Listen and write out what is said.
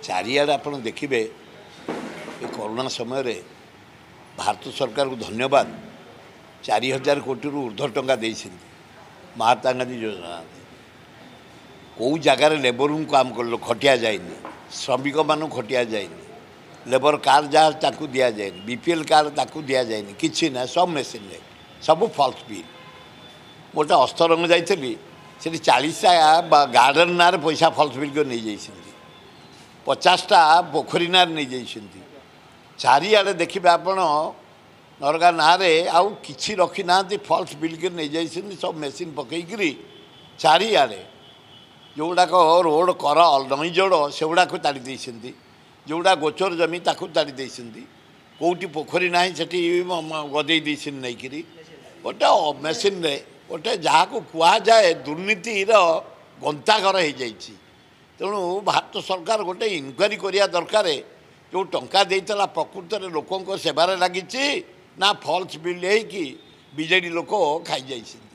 चारिआडे आप देखिए ये कोरोना समय रे भारत सरकार को धन्यवाद 4000 कोटी ऊर्ध्व टंका महात्मा गांधी योजना कौ जगार लेबर को काम कर खटिया जाए श्रमिक मान खटिया जाए लेबर कार्ड जहाँ ताकू दि जाए बीपीएल कार्ड ताकू दि जाए कि ना सब मेसीन सब फल्स बिल गोटे अस्तरंग जाइली से 40टा गार्डन ना पैसा फल्स बिल को नहीं जाइए 50टा पोखरी ना नहीं जाइए चारिआडे देखिए आपण नरगा ना आउ कि रखी ना फल्स बिल के नहीं जाइए सब मेसीन पकईकरी चारिआडे जोगुड़ाक रोड कर नई जोड़ से गुड़ा ताड़ी देती जोड़ा गोचर जमी ताकू ताड़ी देती कौटी पोखरी ना से गदे नहीं करी गोटे मेसीन गोटे जहाँ को कहुए दुर्नीतिर गंताघर हो जाइए तेणु भारत सरकार गोटे इनक्वारी करिया दरकार जो टंका देता प्रकृत में लोकों सेवार लगी ना फल्स बिल कि बीजेडी लोक खाई जाइए।